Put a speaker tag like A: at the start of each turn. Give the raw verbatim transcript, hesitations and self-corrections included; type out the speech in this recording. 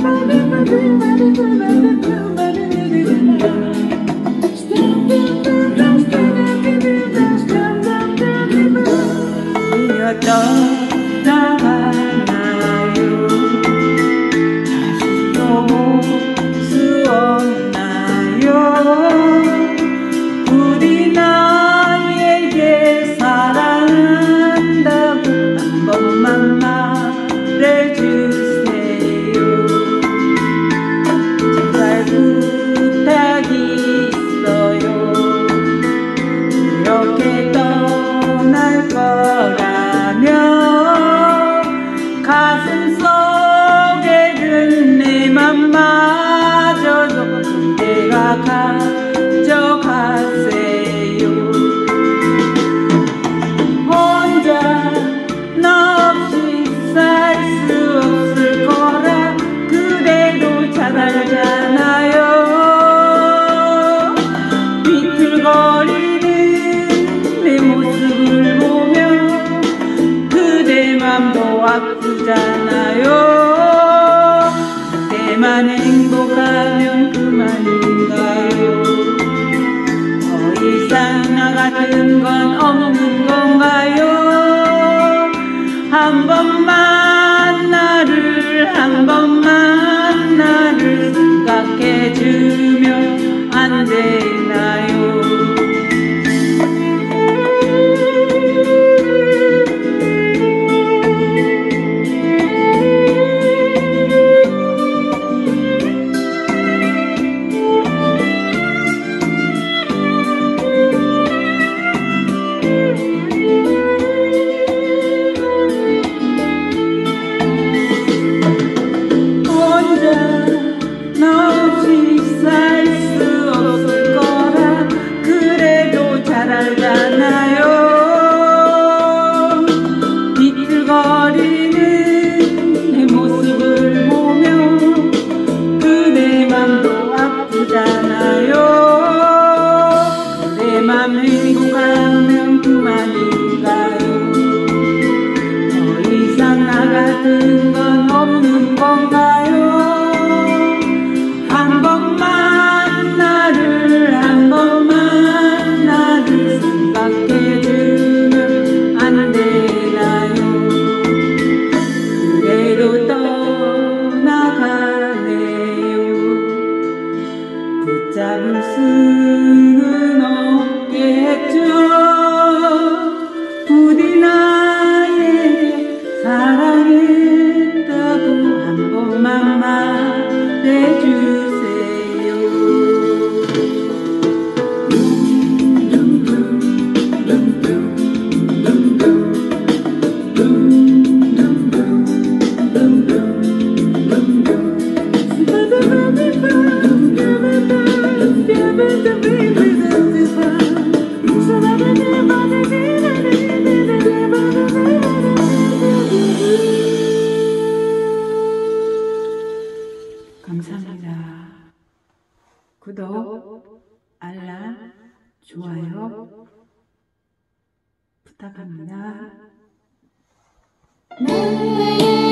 A: 떠나가나요? 다시 또 볼 수 없나요? 우리 나에게 사랑한다고 한 번만 말해주세요. 제발 부탁이 있어요. 이렇게 떠날 거라면 가슴 속에 든 내 맘마저도 그대가 가져가세요. 혼자 너 없이 살 수 없을 거라 그대도 잘 알잖아요. 비틀거리는 내 모습을 보며 그대 맘도 아프잖아요. 그대만 행복하면 그만인가요? 더 이상 나 같은 건 없는 건가요? 한 번만 나를 한 번만 나를 생각해주면 안 되나요? 비틀거리는 내 모습을 보며 그대 맘도 아프잖아요. 그대 맘 행복하면 그만인가요? 더 이상 나 같은 건 없는 건가요? 한 번만 나를 한 번만 나를 생각해주면 안 되나요? 그래도 떠나가네요. 붙잡을 수는 없겠죠. 부디 나에게 사랑했다고 한 번만 말해주세요. 감사합니다. 구독, 알람, 좋아요 부탁합니다.